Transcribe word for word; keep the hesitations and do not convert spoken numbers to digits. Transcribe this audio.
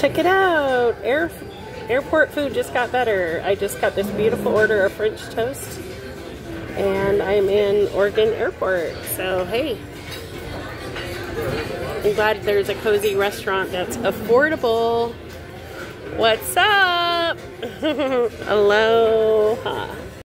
Check it out. Air, airport food just got better. I just got this beautiful order of French toast. And I'm in Oregon Airport. So, hey. I'm glad there's a cozy restaurant that's affordable. What's up? Aloha.